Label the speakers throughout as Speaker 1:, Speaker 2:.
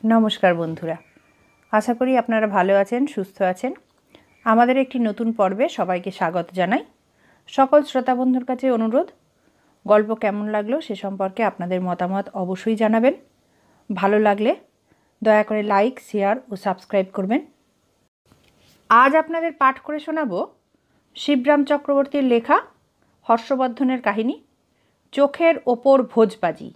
Speaker 1: নমস্কার বন্ধুরা, আশা করি আপনারা ভালো আছেন, সুস্থ আছেন। আমাদের একটি নতুন পর্বে সবাইকে স্বাগত জানাই। সকল শ্রোতা বন্ধুর কাছে অনুরোধ, গল্প কেমন লাগলো সে সম্পর্কে আপনাদের মতামত অবশ্যই জানাবেন। ভালো লাগলে দয়া করে লাইক, শেয়ার ও সাবস্ক্রাইব করবেন। আজ আপনাদের পাঠ করে শোনাব শিবরাম চক্রবর্তীর লেখা হর্ষবর্ধনের কাহিনী চোখের ওপর ভোজবাজি।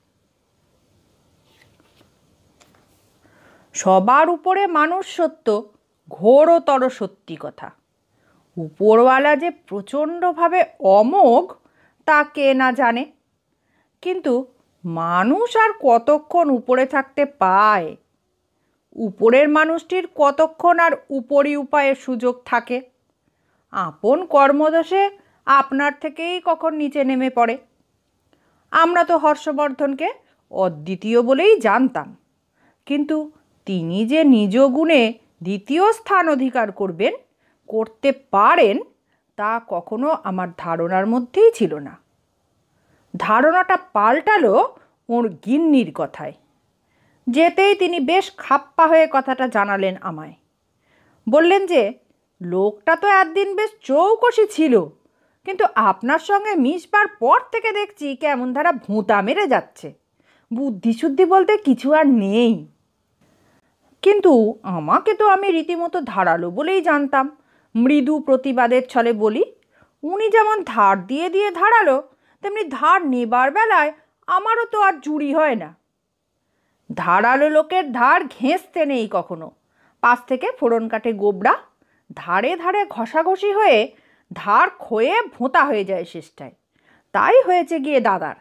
Speaker 1: সবার উপরে মানুষ সত্য, ঘোরতর সত্যি কথা। উপরওয়ালা যে প্রচণ্ডভাবে অমোঘ তা কে না জানে, কিন্তু মানুষ আর কতক্ষণ উপরে থাকতে পায়? উপরের মানুষটির কতক্ষণ আর উপরি উপায়ের সুযোগ থাকে? আপন কর্মদোষে আপনার থেকেই কখন নিচে নেমে পড়ে। আমরা তো হর্ষবর্ধনকে অদ্বিতীয় বলেই জানতাম, কিন্তু তিনি যে নিজ গুণে দ্বিতীয় স্থান অধিকার করতে পারেন তা কখনো আমার ধারণার মধ্যেই ছিল না। ধারণাটা পাল্টালো ওর গিন্নির কথায়। যেতেই তিনি বেশ খাপ্পা হয়ে কথাটা জানালেন আমায়। বললেন যে লোকটা তো একদিন বেশ চৌকসি ছিল, কিন্তু আপনার সঙ্গে মিশবার পর থেকে দেখছি কেমন ধারা ভোঁতা মেরে যাচ্ছে। বুদ্ধিশুদ্ধি বলতে কিছু আর নেই। কিন্তু আমাকে তো আমি রীতিমতো ধারালো বলেই জানতাম। মৃদু প্রতিবাদের ছলে বলি, উনি যেমন ধার দিয়ে দিয়ে ধারালো, তেমনি ধার নেবার বেলায় আমারও তো আর জুড়ি হয় না। ধারালো লোকের ধার ঘেঁষতে নেই কখনো। পাশ থেকে ফোড়ন কাটে গোবরা, ধারে ধারে ঘষাঘষি হয়ে ধার ক্ষয়ে ভোঁতা হয়ে যায় শেষটায়। তাই হয়েছে গিয়ে দাদার।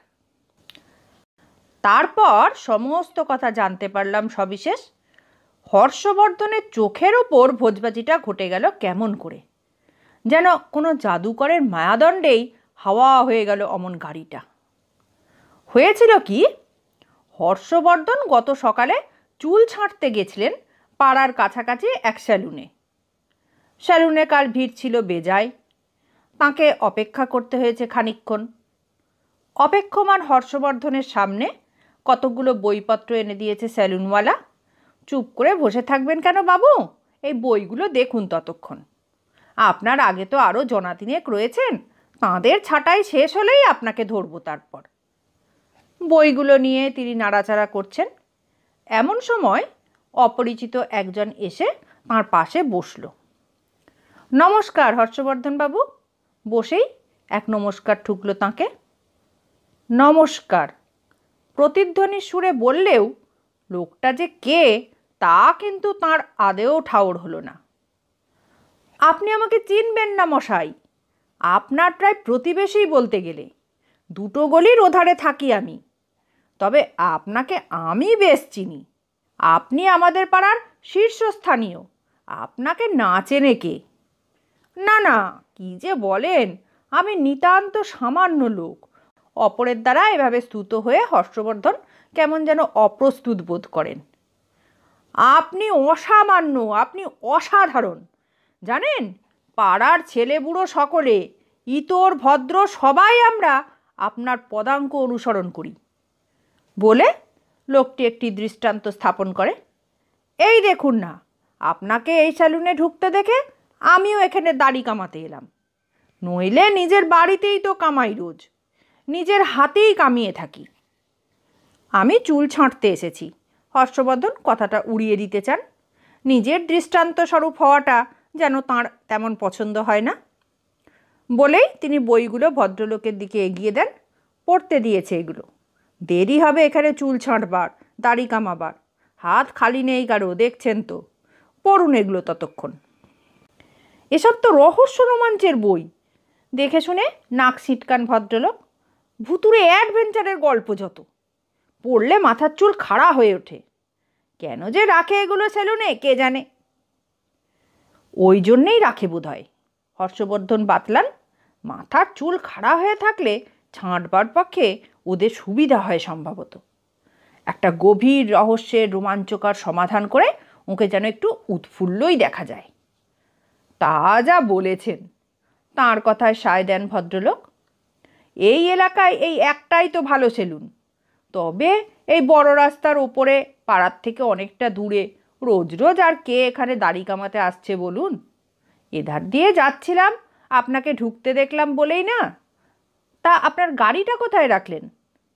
Speaker 1: তারপর সমস্ত কথা জানতে পারলাম সবিশেষ। হর্ষবর্ধনের চোখের ওপর ভোজবাজিটা ঘটে গেল কেমন করে, যেন কোনো জাদুকরের মায়াদণ্ডেই হাওয়া হয়ে গেল অমন গাড়িটা। হয়েছিল কি, হর্ষবর্ধন গত সকালে চুল ছাঁটতে গেছিলেন পাড়ার কাছাকাছি এক স্যালুনে। স্যালুনে কাল ভিড় ছিল বেজায়, তাঁকে অপেক্ষা করতে হয়েছে খানিকক্ষণ। অপেক্ষমান হর্ষবর্ধনের সামনে কতকগুলো বইপত্র এনে দিয়েছে স্যালুনওয়ালা। চুপ করে বসে থাকবেন কেন বাবু, এই বইগুলো দেখুন ততক্ষণ। আপনার আগে তো আরও জনাতিনেক রয়েছেন, তাঁদের ছাঁটাই শেষ হলেই আপনাকে ধরবো। তারপর বইগুলো নিয়ে তিনি নাড়াচাড়া করছেন। এমন সময় অপরিচিত একজন এসে তাঁর পাশে বসল। নমস্কার হর্ষবর্ধন বাবু। বসেই এক নমস্কার ঠুকল তাঁকে। নমস্কার প্রতিধ্বনির সুরে বললেও লোকটা যে কে তা কিন্তু তাঁর আদেও ঠাউর হলো না। আপনি আমাকে চিনবেন না মশাই, আপনার প্রায় প্রতিবেশী বলতে গেলে। দুটো গলির ওধারে থাকি আমি, তবে আপনাকে আমি বেশ চিনি। আপনি আমাদের পাড়ার শীর্ষস্থানীয়, আপনাকে না চেনে কে? না না, কি যে বলেন, আমি নিতান্ত সামান্য লোক। অপরের দ্বারা এভাবে স্তুত হয়ে হর্ষবর্ধন কেমন যেন অপ্রস্তুত বোধ করেন। আপনি অসামান্য, আপনি অসাধারণ। জানেন, পাড়ার ছেলে বুড়ো সকলে, ইতর ভদ্র সবাই আমরা আপনার পদাঙ্ক অনুসরণ করি। বলে লোকটি একটি দৃষ্টান্ত স্থাপন করে। এই দেখুন না, আপনাকে এই স্যালুনে ঢুকতে দেখে আমিও এখানে দাড়ি কামাতে এলাম। নইলে নিজের বাড়িতেই তো কামাই রোজ, নিজের হাতেই কামিয়ে থাকি। আমি চুল ছাঁটতে এসেছি। হর্ষবর্ধন কথাটা উড়িয়ে দিতে চান। নিজের দৃষ্টান্ত স্বরূপ হওয়াটা যেন তাঁর তেমন পছন্দ হয় না। বলেই তিনি বইগুলো ভদ্রলোকের দিকে এগিয়ে দেন। পড়তে দিয়েছে এগুলো। দেরি হবে এখানে চুল ছাঁটবার, দাড়ি কামাবার। হাত খালি নেই কারো, দেখছেন তো। পড়ুন এগুলো ততক্ষণ। এসব তো রহস্য রোমাঞ্চের বই। দেখে শুনে নাক ছিটকান ভদ্রলোক। ভুতুড়ে অ্যাডভেঞ্চারের গল্প যত। পড়লে মাথার চুল খাড়া হয়ে ওঠে। কেন যে রাখে এগুলো সেলুনে কে জানে। ওই জন্যেই রাখে বোধ হয়। হর্ষবর্ধন বাতলান, মাথার চুল খাড়া হয়ে থাকলে ছাঁটবার পক্ষে ওদের সুবিধা হয় সম্ভবত। একটা গভীর রহস্যের রোমাঞ্চকর সমাধান করে ওকে যেন একটু উৎফুল্লই দেখা যায়। তা যা বলেছেন, তাঁর কথায় সায় দেন ভদ্রলোক। এই এলাকায় এই একটাই তো ভালো সেলুন, তবে এই বড় রাস্তার ওপরে পাড়ার থেকে অনেকটা দূরে, রোজ রোজ আর কে এখানে দাড়ি কামাতে আসছে বলুন? এধার দিয়ে যাচ্ছিলাম, আপনাকে ঢুকতে দেখলাম বলেই না। তা আপনার গাড়িটা কোথায় রাখলেন?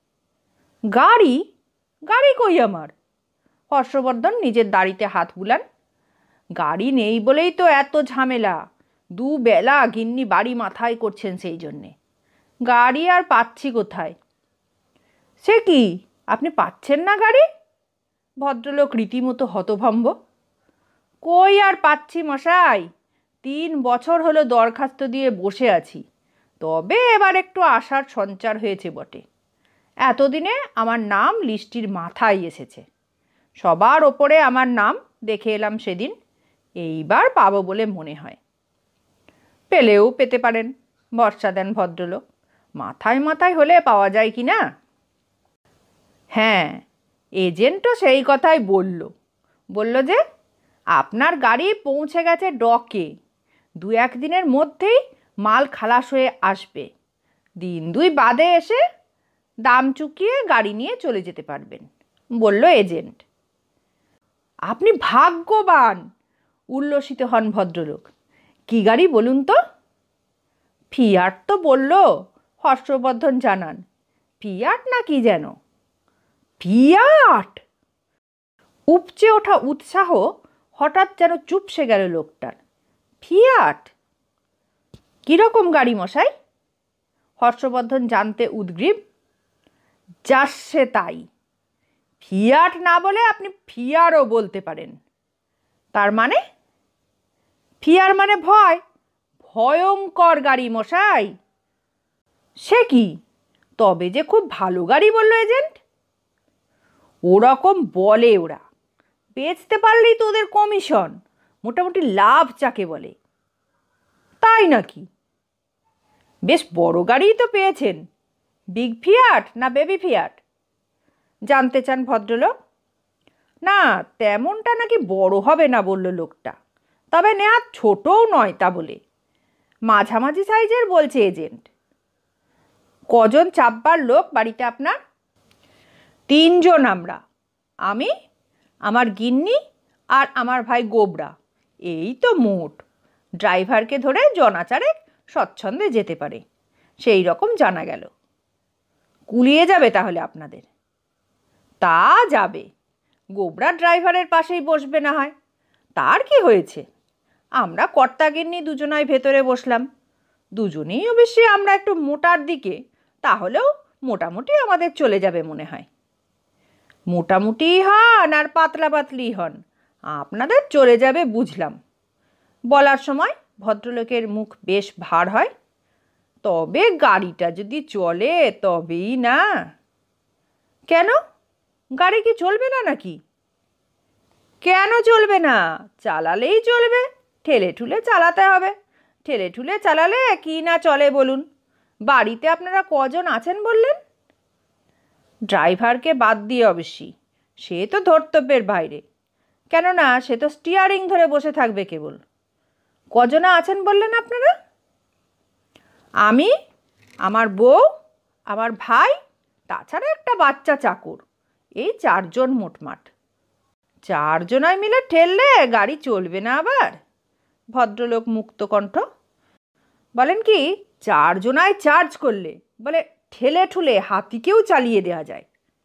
Speaker 1: গাড়ি? গাড়ি কই আমার? হর্ষবর্ধন নিজের দাড়িতে হাত বুলান। গাড়ি নেই বলেই তো এত ঝামেলা। দুবেলা গিন্নি বাড়ি মাথায় করছেন সেই জন্যে। গাড়ি আর পাচ্ছি কোথায়? সে কি, আপনি পাচ্ছেন না গাড়ি? ভদ্রলোক রীতিমতো হতভম্ব। কই আর পাচ্ছি মশাই, 3 বছর হলো দরখাস্ত দিয়ে বসে আছি, তবে এবার একটু আশার সঞ্চার হয়েছে বটে। এতদিনে আমার নাম লিস্টির মাথায় এসেছে। সবার ওপরে আমার নাম দেখে এলাম সেদিন, এইবার পাবো বলে মনে হয়। পেলেও পেতে পারেন, ভরসা দেন ভদ্রলোক। মাথায় মাথায় হলে পাওয়া যায় কি না? হ্যাঁ, এজেন্টও সেই কথাই বলল যে আপনার গাড়ি পৌঁছে গেছে ডকে, 2-1 দিনের মধ্যেই মাল খালাস হয়ে আসবে। 1-2 বাদে এসে দাম চুকিয়ে গাড়ি নিয়ে চলে যেতে পারবেন, বলল এজেন্ট। আপনি ভাগ্যবান, উল্লসিত হন ভদ্রলোক। কি গাড়ি বলুন তো? ফিয়াট তো বলল, হর্ষবর্ধন জানান। ফিয়াট না কি যেন? ফিয়াট! উপচে ওঠা উৎসাহ হঠাৎ যেন চুপসে গেল লোকটার। ফিয়াট? কীরকম গাড়ি মশাই? হর্ষবর্ধন জানতে উদগ্রীব। যাচ্ছে তাই, ফিয়াট না বলে আপনি ফিয়ারও বলতে পারেন। তার মানে? ফিয়ার মানে ভয়, ভয়ঙ্কর গাড়ি মশাই। সে কি, তবে যে খুব ভালো গাড়ি বলল এজেন্ট। ওরকম বলে ওরা, বেচতে পারলেই তো ওদের কমিশন, মোটামুটি লাভ যাকে বলে। তাই নাকি? বেশ বড় গাড়িই তো পেয়েছেন। বিগ ফিয়াট না বেবি ফিয়াট জানতে চান ভদ্রলোক। না, তেমনটা নাকি বড় হবে না বলল লোকটা, তবে নেহাত ছোটও নয় তা বলে, মাঝামাঝি সাইজের বলছে এজেন্ট। কজন চাপবার লোক বাড়িতে আপনার? 3 জন আমরা, আমি, আমার গিন্নি আর আমার ভাই গোবরা, এই তো মোট। ড্রাইভারকে ধরে জনাচারেক স্বচ্ছন্দে যেতে পারে, সেই রকম জানা গেল। কুলিয়ে যাবে তাহলে আপনাদের? তা যাবে, গোবরা ড্রাইভারের পাশেই বসবে না হয়, তার কি হয়েছে। আমরা কর্তাগিন্নি দুজনাই ভেতরে বসলাম, দুজনেই অবশ্যই আমরা একটু মোটার দিকে, তাহলেও মোটামুটি আমাদের চলে যাবে মনে হয়। মোটামুটি হন আর পাতলা পাতলি হন, আপনাদের চলে যাবে বুঝলাম। বলার সময় ভদ্রলোকের মুখ বেশ ভার হয়। তবে গাড়িটা যদি চলে তবেই না। কেন, গাড়ি কি চলবে না নাকি? কেন চলবে না, চালালেই চলবে, ঠেলে ঠুলে চালাতে হবে। ঠেলে ঠুলে চালালে কি না চলে বলুন? বাড়িতে আপনারা কজন আছেন বললেন? ড্রাইভারকে বাদ দিয়ে অবশ্যই, সে তো ধর্তব্যের বাইরে, কেননা সে তো স্টিয়ারিং ধরে বসে থাকবে কেবল। কজনা আছেন বললেন আপনারা? আমি, আমার বউ, আমার ভাই, তাছাড়া একটা বাচ্চা চাকর, এই 4 জন মোটমাট। 4 জনায় মিলে ঠেললে গাড়ি চলবে না আবার? ভদ্রলোক মুক্তকণ্ঠ। বলেন কি, 4 জনায় চার্জ করলে বলে ঠেলে ঠুলে হাতিকেও চালিয়ে দেওয়া যায়।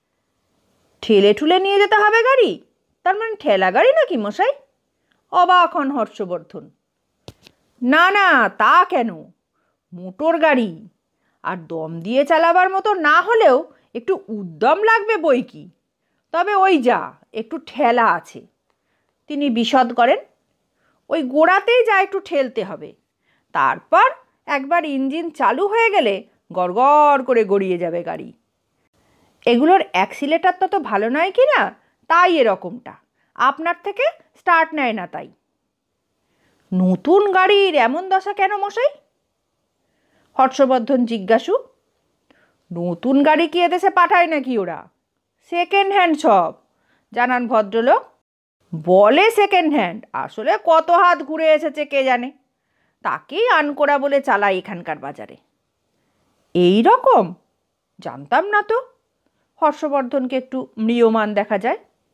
Speaker 1: ঠেলে ঠুলে নিয়ে যেতে হবে গাড়ি? তার মানে ঠেলা গাড়ি নাকি মশাই? অবাক হন হর্ষবর্ধন। না না, তা কেন, মোটর গাড়ি, আর দম দিয়ে চালাবার মতো না হলেও একটু উদ্যম লাগবে বই কি, তবে ওই যা একটু ঠেলা আছে। তিনি বিশদ করেন। ওই গোড়াতেই যা একটু ঠেলতে হবে, তারপর একবার ইঞ্জিন চালু হয়ে গেলে গড়গড় করে গড়িয়ে যাবে গাড়ি। এগুলোর অ্যাক্সিলেটার তত ভালো নয় কি না, তাই এরকমটা, আপনার থেকে স্টার্ট নেয় না তাই। নতুন গাড়ির এমন দশা কেন মশাই? হর্ষবর্ধন জিজ্ঞাসু। নতুন গাড়ি কি এদেশে পাঠায় নাকি ওরা? সেকেন্ড হ্যান্ড সব, জানান ভদ্রলোক। বলে সেকেন্ড হ্যান্ড, আসলে কত হাত ঘুরে এসেছে কে জানে, তাকেই আনকোড়া বলে চালায় এখানকার বাজারে। এই রকম? জানতাম না তো। হর্ষবর্ধনকে একটু ম্রিয়মাণ দেখা যায়।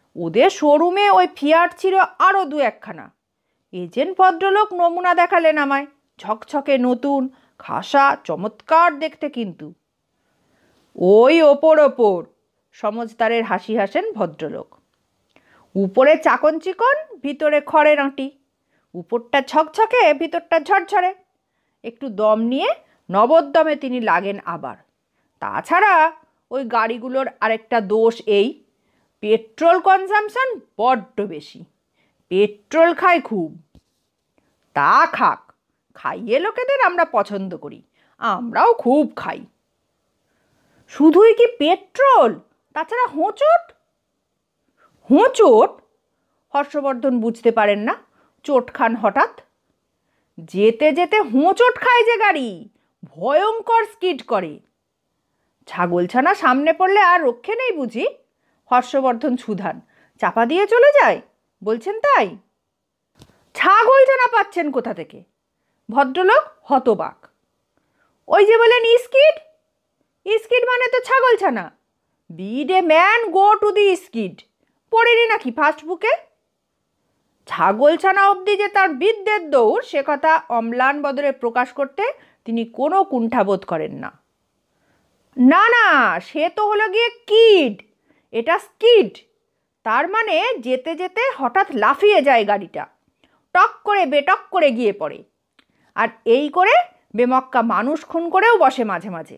Speaker 1: ওদের শোরুমে ওই ফিয়াট ছিল আরও দু একখানা। এজেন্ট ভদ্রলোক নমুনা দেখালেন আমায়, ঝকঝকে নতুন, খাসা, চমৎকার দেখতে কিন্তু। ওই ওপর ওপর, সমজদারের হাসি হাসেন ভদ্রলোক। উপরে চাকন চিকন, ভিতরে খড়ের আঁটি। উপরটা ঝকঝকে, ভিতরটা ঝরঝরে। একটু দম নিয়ে নবদ্দমে তিনি লাগেন আবার। তাছাড়া ওই গাড়িগুলোর আরেকটা দোষ এই, পেট্রোল কনজামশন বড্ড বেশি। পেট্রোল খায় খুব। তা খাক, খাইয়ে লোকেদের আমরা পছন্দ করি, আমরাও খুব খাই। শুধুই কি পেট্রোল, তাছাড়া হোঁচট? হোঁচট? হর্ষবর্ধন বুঝতে পারেন না, চোট খান হঠাৎ। যেতে যেতে হোঁচট খায় যে গাড়ি, ভয়ঙ্কর স্কিড করে। ছাগলছানা সামনে পড়লে আর রক্ষে নেই বুঝি? হর্ষবর্ধন সুধান, চাপা দিয়ে চলে যায় বলছেন তাই? ছাগলছানা পাচ্ছেন কোথা থেকে? ভদ্রলোক হতবাক। ওই যে বলেন স্কিড, স্কিড মানে তো ছাগলছানা। Bid a man go to the skid, পড়েনি নাকি ফার্স্ট বুকে? ছাগলছানা অবধি যে তার বিদ্যের দৌড়, সে কথা অম্লান বদলে প্রকাশ করতে তিনি কোনো কুণ্ঠাবোধ করেন না। না না, সে তো হলো গিয়ে কিড, এটা স্কিড। তার মানে যেতে যেতে হঠাৎ লাফিয়ে যায় গাড়িটা, টক করে বেটক করে গিয়ে পড়ে। আর এই করে বেমক্কা মানুষ খুন করেও বসে মাঝে মাঝে।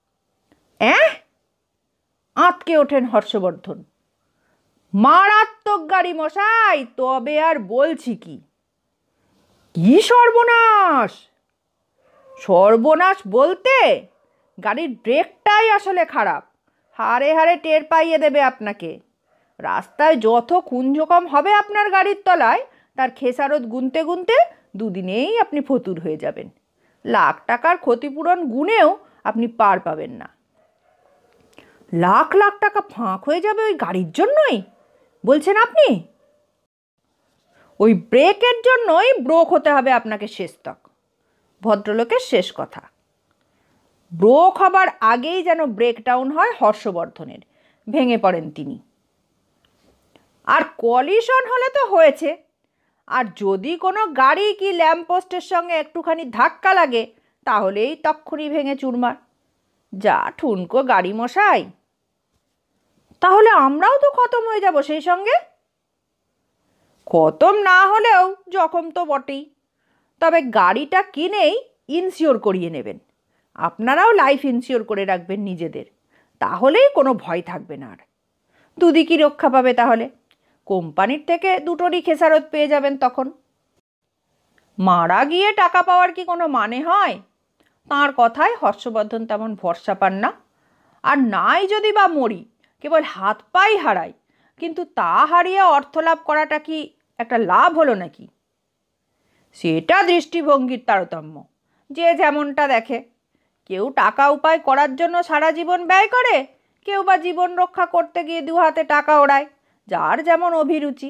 Speaker 1: আঁতকে ওঠেন হর্ষবর্ধন। মারাত্মক গাড়ি মশাই, তবে আর বলছি কি। কি সর্বনাশ! সর্বনাশ বলতে গাড়ির ব্রেকটাই আসলে খারাপ। হারে হারে টের পাইয়ে দেবে আপনাকে। রাস্তায় যত কুঞ্জকম হবে আপনার গাড়ির তলায়, তার খেসারত গুনতে গুনতে দুদিনেই আপনি ফতুর হয়ে যাবেন। লাখ টাকার ক্ষতিপূরণ গুনেও আপনি পার পাবেন না। লাখ লাখ টাকা ফাঁক হয়ে যাবে ওই গাড়ির জন্যই বলছেন আপনি? ওই ব্রেকের জন্যই ব্রোক হতে হবে আপনাকে শেষতক। ভদ্রলোকের শেষ কথা। ব্রোক হবার আগেই যেন ব্রেকডাউন হয় হর্ষবর্ধনের, ভেঙে পড়েন তিনি। আর কলিশন হলে তো হয়েছে, আর যদি কোনো গাড়ি কি ল্যাম্পপোস্টের সঙ্গে একটুখানি ধাক্কা লাগে, তাহলেই তক্ষুনি ভেঙে চুরমার। যা ঠুনকো গাড়ি মশাই! তাহলে আমরাও তো খতম হয়ে যাব সেই সঙ্গে। খতম না হলেও জখম তো বটেই। তবে গাড়িটা কিনেই ইনসিওর করিয়ে নেবেন। আপনারাও লাইফ ইনসিওর করে রাখবেন নিজেদের, তাহলেই কোনো ভয় থাকবে না আর। দুদিকই রক্ষা পাবে তাহলে। কোম্পানির থেকে দুটোরই খেসারত পেয়ে যাবেন তখন। মারা গিয়ে টাকা পাওয়ার কি কোনো মানে হয়? তাঁর কথায় হর্ষবর্ধন তেমন ভরসা পান না। আর নাই যদি বা মরি, কেবল হাত পাই হারাই, কিন্তু তা হারিয়ে অর্থলাভ করাটা কি একটা লাভ হলো নাকি? সেটা দৃষ্টিভঙ্গির তারতম্য, যে যেমনটা দেখে। কেউ টাকা উপায় করার জন্য সারা জীবন ব্যয় করে, কেউ বা জীবন রক্ষা করতে গিয়ে দু হাতে টাকা ওড়ায়, যার যেমন অভিরুচি।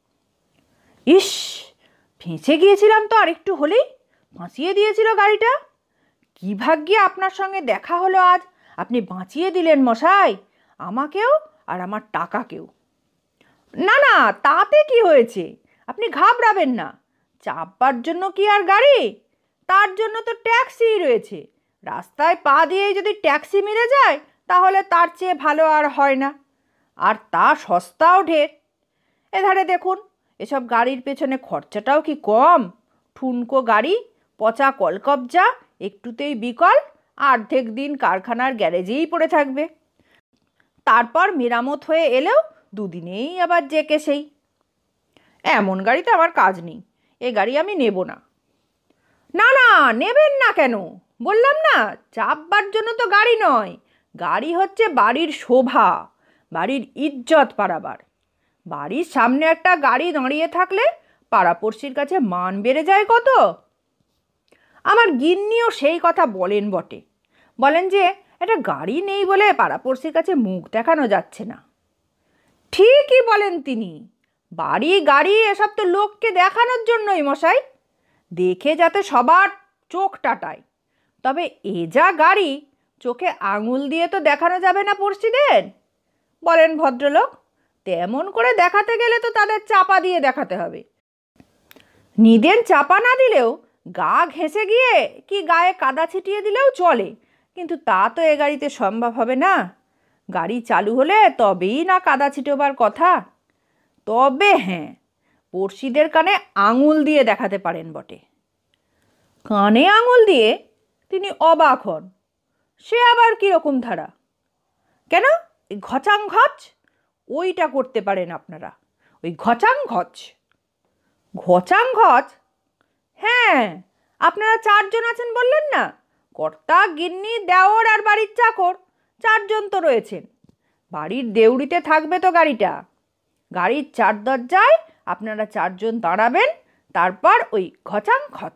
Speaker 1: ইস, ফেঁসে গিয়েছিলাম তো, আরেকটু হলেই বাঁচিয়ে দিয়েছিল গাড়িটা। কি ভাগ্যে আপনার সঙ্গে দেখা হলো আজ, আপনি বাঁচিয়ে দিলেন মশাই, আমাকেও আর আমার টাকাকেও। না না, তাতে কি হয়েছে, আপনি ঘাবড়াবেন না। চাপবার জন্য কি আর গাড়ি? তার জন্য তো ট্যাক্সি রয়েছে। রাস্তায় পা দিয়ে যদি ট্যাক্সি মিলে যায়, তাহলে তার চেয়ে ভালো আর হয় না। আর তা সস্তাও ঢের। এধারে দেখুন, এসব গাড়ির পেছনে খরচাটাও কি কম। ঠুনকো গাড়ি, পচা কলকবজা, একটুতেই বিকল, অর্ধেক দিন কারখানার গ্যারেজেই পড়ে থাকবে। তারপর মেরামত হয়ে এলেও দুদিনেই আবার জেকে সেই। এমন গাড়িতে আমার কাজ নেই, এ গাড়ি আমি নেব না। না না, নেবেন না কেন? বললাম না, চাপবার জন্য তো গাড়ি নয়, গাড়ি হচ্ছে বাড়ির শোভা, বাড়ির ইজ্জত বাড়াবার। বাড়ির সামনে একটা গাড়ি দাঁড়িয়ে থাকলে পাড়াপড়শির কাছে মান বেড়ে যায় কত। আমার গিন্নিও সেই কথা বলেন বটে, বলেন যে একটা গাড়ি নেই বলে পাড়াপড়শির কাছে মুখ দেখানো যাচ্ছে না। ঠিকই বলেন তিনি। বাড়ি গাড়ি এসব তো লোককে দেখানোর জন্যই মশাই, দেখে যাতে সবার চোখ টাটায়। তবে এ যা গাড়ি, চোখে আঙুল দিয়ে তো দেখানো যাবে না পড়শিদের। বলেন ভদ্রলোক, তেমন করে দেখাতে গেলে তো তাদের চাপা দিয়ে দেখাতে হবে। নিদেন চাপা না দিলেও গা ঘেঁষে গিয়ে কি গায়ে কাদা ছিটিয়ে দিলেও চলে, কিন্তু তা তো এ গাড়িতে সম্ভব হবে না। গাড়ি চালু হলে তবেই না কাদা ছিটোবার কথা। তবে হ্যাঁ, পড়শিদের কানে আঙুল দিয়ে দেখাতে পারেন বটে। কানে আঙুল দিয়ে তিনি অবাক হন। সে আবার কীরকম ধারা? কেন, এই ঘচাং ঘচ ওইটা করতে পারেন আপনারা, ওই ঘচাং ঘচ। ঘচাং ঘচ? হ্যাঁ, আপনারা 4 জন আছেন বললেন না, কর্তা, গিন্নি, দেওর আর বাড়ির চাকর, 4 জন তো রয়েছেন। বাড়ির দেউড়িতে থাকবে তো গাড়িটা। গাড়ির 4 দরজায় আপনারা 4 জন দাঁড়াবেন, তারপর ওই ঘচাং ঘচ।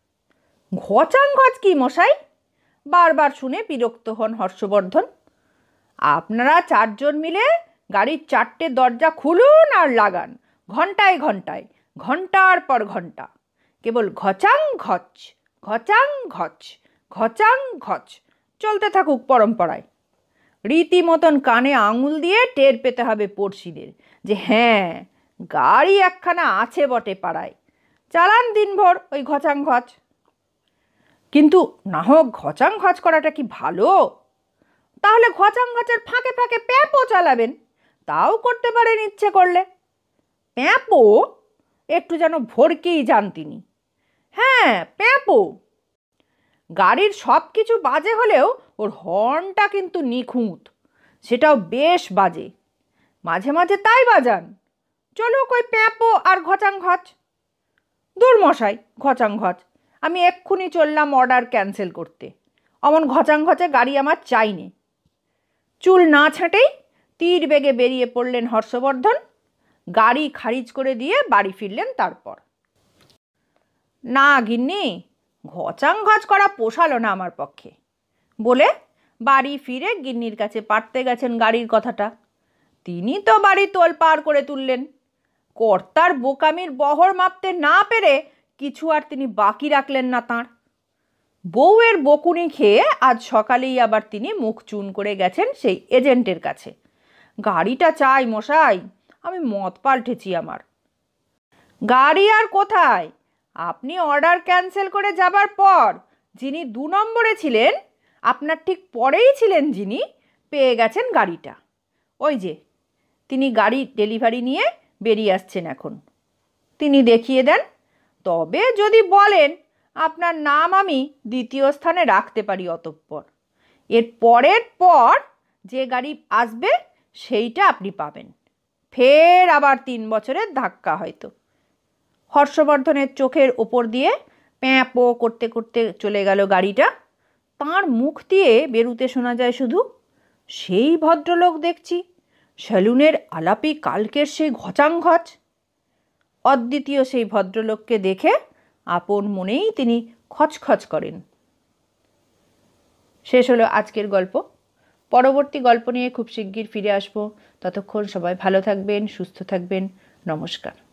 Speaker 1: ঘচাং ঘচ কি মশাই? বারবার শুনে বিরক্ত হন হর্ষবর্ধন। আপনারা 4 জন মিলে গাড়ির 4টে দরজা খুলুন আর লাগান, ঘন্টায় ঘন্টায়, ঘন্টার পর ঘন্টা, কেবল ঘচাং ঘচ, ঘচাং ঘচ, ঘচাং ঘচ চলতে থাকুক পরম্পরায়। রীতিমতন কানে আঙুল দিয়ে টের পেতে হবে পড়শিদের যে হ্যাঁ, গাড়ি একখানা আছে বটে পাড়ায়। চালান দিনভর ওই ঘচাং ঘচ। কিন্তু না হোক ঘচাং ঘচ করাটা কি ভালো? তাহলে ঘচাং ঘচের ফাঁকে ফাঁকে প্যাঁপো চালাবেন, তাও করতে পারেন ইচ্ছে করলে। প্যাঁপো? একটু যেন ভরকেই যান তিনি। হ্যাঁ, প্যাঁপো। গাড়ির সব কিছু বাজে হলেও ওর হর্নটা কিন্তু নিখুঁত, সেটাও বেশ বাজে। মাঝে মাঝে তাই বাজান। চলুক ওই প্যাঁপো আর ঘচাং ঘচ। দূর মশাই, ঘচাং ঘচ, আমি এক্ষুনি চললাম অর্ডার ক্যান্সেল করতে। অমন ঘচাং ঘচে গাড়ি আমার চাই নে। চুল না ছাঁটেই তীর বেগে বেরিয়ে পড়লেন হর্ষবর্ধন। গাড়ি খারিজ করে দিয়ে বাড়ি ফিরলেন তারপর। না গিন্নি, ঘচাং ঘচ করা পোষালো না আমার পক্ষে বলে বাড়ি ফিরে গিন্নির কাছে পাঠতে গেছেন গাড়ির কথাটা। তিনি তো বাড়ি তোলপাড় করে তুললেন। কর্তার বোকামির বহর মাপতে না পেরে কিছু আর তিনি বাকি রাখলেন না তাঁর। বউয়ের বকুনি খেয়ে আজ সকালেই আবার তিনি মুখ চুন করে গেছেন সেই এজেন্টের কাছে। গাড়িটা চাই মশাই, আমি মত পাল্টেছি আমার। গাড়ি আর কোথায়? আপনি অর্ডার ক্যান্সেল করে যাবার পর যিনি 2 নম্বরে ছিলেন, আপনার ঠিক পরেই ছিলেন যিনি, পেয়ে গেছেন গাড়িটা। ওই যে তিনি গাড়ি ডেলিভারি নিয়ে বেরিয়ে আসছেন এখন। তিনি দেখিয়ে দেন। তবে যদি বলেন আপনার নাম আমি 2য় স্থানে রাখতে পারি অতঃপর। এর পরের পর যে গাড়ি আসবে সেইটা আপনি পাবেন। ফের আবার 3 বছরের ধাক্কা হয়তো। হর্ষবর্ধনের চোখের ওপর দিয়ে প্যাঁপো করতে করতে চলে গেল গাড়িটা। তাঁর মুখ দিয়ে বেরুতে শোনা যায় শুধু, সেই ভদ্রলোক দেখছি, সেলুনের আলাপি কালকের সেই ঘচাং ঘচ। অদ্বিতীয় সেই ভদ্রলোককে দেখে আপন মনেই তিনি খচখচ করেন। শেষ হলো আজকের গল্প। পরবর্তী গল্প নিয়ে খুব শিগগির ফিরে আসবো। ততক্ষণ সবাই ভালো থাকবেন, সুস্থ থাকবেন। নমস্কার।